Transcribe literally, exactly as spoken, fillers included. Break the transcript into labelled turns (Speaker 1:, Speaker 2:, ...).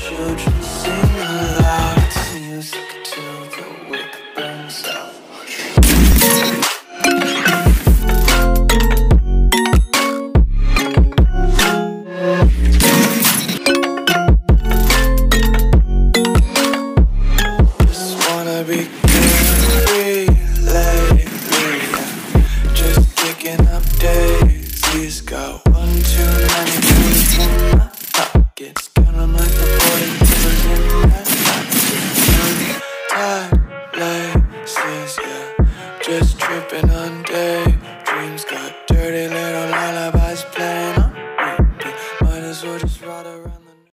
Speaker 1: children sing aloud. It's music till the wick burns out. Just wanna be free lately. Just kicking up daisies. Got one too many pennies in my pockets. Count 'em like the forty dollars in my pocket. Tight laces, yeah. Just tripping